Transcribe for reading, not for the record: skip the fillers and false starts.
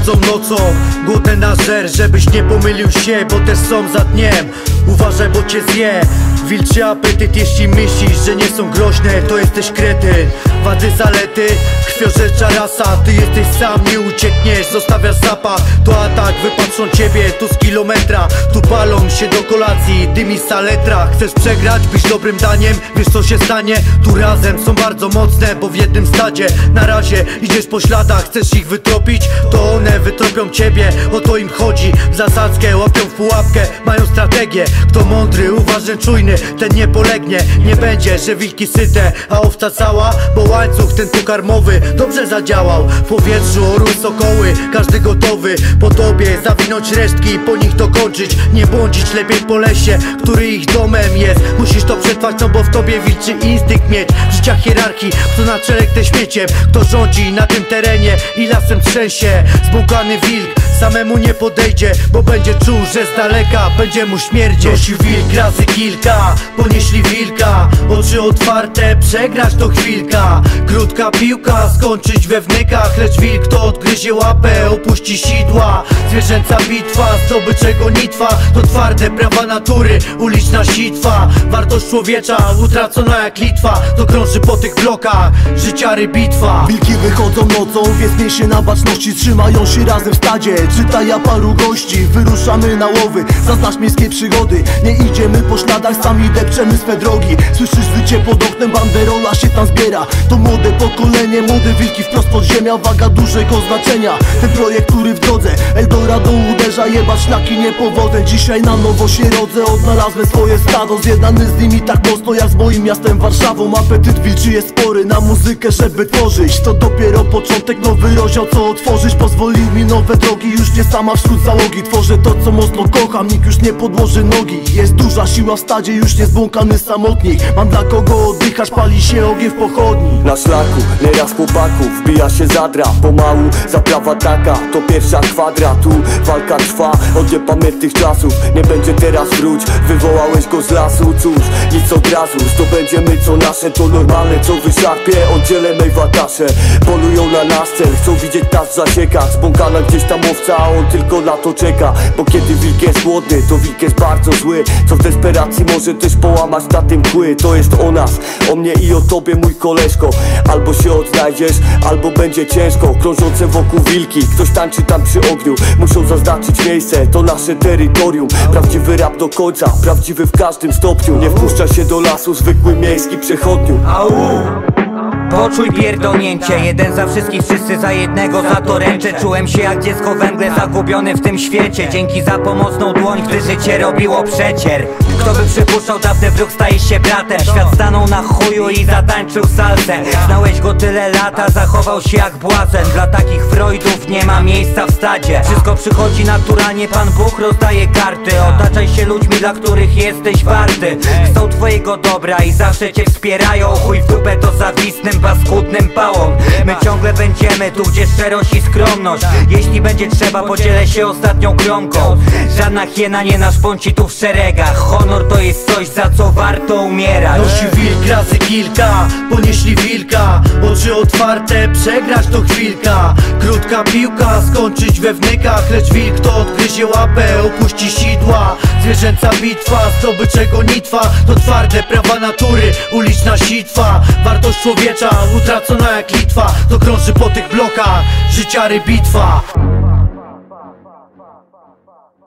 chodzą nocą, głodne na żer, żebyś nie pomylił się, bo też są za dniem. Uważaj, bo cię zje wilczy apetyt. Jeśli myślisz, że nie są groźne, to jesteś kretyn. Wady, zalety, krwiożercza rasa. Ty jesteś sam, nie uciekniesz, zostawiasz zapach. To atak, wypatrzą ciebie tu z kilometra. Tu palą się do kolacji, dymi saletra. Chcesz przegrać, być dobrym daniem, wiesz co się stanie? Tu razem są bardzo mocne, bo w jednym stadzie. Na razie idziesz po śladach, chcesz ich wytropić, to one wytropią ciebie. O to im chodzi, w zasadzkę łapią w pułapkę, mają strategię. Kto mądry, uważny, czujny, ten nie polegnie. Nie będzie, że wilki syte, a owca cała, bo łańcuch ten pokarmowy dobrze zadziałał. W powietrzu orły, sokoły, każdy gotowy po tobie zawinąć resztki, po nich dokończyć. Nie błądzić lepiej po lesie, który ich domem jest. Musisz to przetrwać, no bo w tobie wilczy instynkt mieć. W życiach hierarchii, kto na czele kto śmieciem, kto rządzi na tym terenie i lasem trzęsie. Zbłąkany wilk samemu nie podejdzie, bo będzie czuł, że z daleka będzie mu śmierdzieć. Nosi wilk razy kilka, ponieśli wilka. Oczy otwarte, przegrać to chwilka. Krótka piłka, skończyć we wnykach. Lecz wilk to odgryzie łapę, opuści sidła. Zwierzęca bitwa, zdobycze gonitwa. To twarde prawa natury, uliczna sitwa. Wartość człowiecza, utracona jak Litwa. To krąży po tych blokach, życiary bitwa. Wilki wychodzą nocą, więc miej się na baczności. Trzymają się razem w stadzie, czytaj ja paru gości. Wyruszamy na łowy, zaznacz miejskiej przygody. Nie idziemy po śladach, sami depczemy swe drogi. Słyszysz wycie pod oknem, banderola się tam zbiera. To młode pokolenie, młode wilki wprost pod ziemia. Waga dużego znaczenia, ten projekt, który w drodze Eldorado uderza, jebać szlaki niepowodzeń. Dzisiaj na nowo się rodzę, odnalazłem swoje stado. Zjednany z nimi tak mocno jak z moim miastem Warszawą. Apetyt wilczy jest spory na muzykę, żeby tworzyć. To dopiero początek, nowy rozdział co otworzyć. Pozwoli mi nowe drogi, już nie sama wśród załogi. Tworzę to co mocno kocham, nikt już nie podłoży nogi. Jest duża siła w stadzie, już nie zbłąkany samotnik. Mam dla kogo oddychać, pali się ogień w pochodni. Na szlaku, nieraz chłopaków, wbija się zadra. Pomału, zaprawa taka, to pierwsza kwadra. Tu walka trwa od niepamiętnych czasów. Nie będzie teraz wróć, wywołałeś go z lasu. Cóż, nic od razu, zdobędziemy co nasze. To normalne, co wyszarpie, oddzielę mejwatasze. Polują na nas cel, chcą widzieć nas w zasiekach. Zbłąkana gdzieś tam owca, a on tylko na to czeka. Bo kiedy wilk jest głodny, to wilk jest bardzo zły. Co w desperacji może też połamać na tym kły. To jest o nas, o mnie i o tobie, mój koleżko. Albo się odnajdziesz, albo będzie ciężko. Krążące wokół wilki, ktoś tańczy tam przy ogniu. Muszą zaznaczyć miejsce, to nasze terytorium. Prawdziwy rap do końca, prawdziwy w każdym stopniu. Nie wpuszcza się do lasu zwykły miejski przechodniu. Au! Poczuj pierdolnięcie, jeden za wszystkich, wszyscy za jednego, za to ręczę. Czułem się jak dziecko węgle zagubione w tym świecie. Dzięki za pomocną dłoń, gdy życie robiło przecier. Kto by przypuszczał, dawny wróg staje się bratem. Świat stanął na chuju i zatańczył salsę. Znałeś go tyle lata, zachował się jak błazen. Dla takich Freudów nie ma miejsca w stadzie. Wszystko przychodzi naturalnie, Pan Bóg rozdaje karty. Otaczaj się ludźmi, dla których jesteś warty. Chcą twojego dobra i zawsze cię wspierają. Chuj w dupę to zawistnym, paskudnym pałom. My ciągle będziemy tu, gdzie szczerość i skromność. Jeśli będzie trzeba, podzielę się ostatnią kromką. Żadna hiena nie naszpąci tu w szeregach. Honor to jest coś, za co warto umierać. Nosi wilk razy kilka, ponieśli wilka. Oczy otwarte, przegrać to chwilka. Krótka piłka, skończyć we wnykach. Lecz wilk to odgryzie łapę, opuści sidła. Zwierzęca bitwa, zdobycze gonitwa. To twarde prawa natury, uliczna sitwa. Wartość człowiecza, utracona jak Litwa. To krąży po tych blokach, życiary bitwa.